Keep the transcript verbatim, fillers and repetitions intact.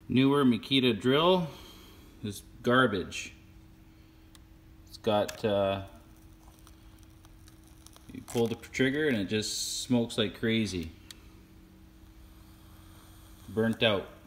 Newer Makita drill is garbage. It's got, uh, you pull the trigger and it just smokes like crazy. Burnt out.